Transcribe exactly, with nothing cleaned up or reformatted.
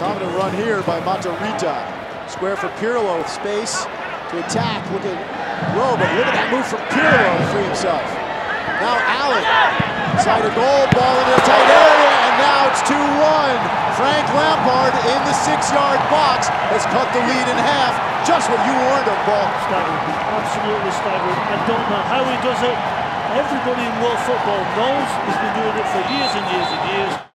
Confident run here by Monterita. Square for Pirlo with space to attack. Look at Rowe, but look at that move from Pirlo to free himself. Now Allen, side of goal, ball into the tight area, and now it's two one. Frank Lampard in the six-yard box has cut the lead in half. Just what you warned of, Paul. Staggering, absolutely staggering. I don't know how he does it. Everybody in world football knows he's been doing it for years and years and years.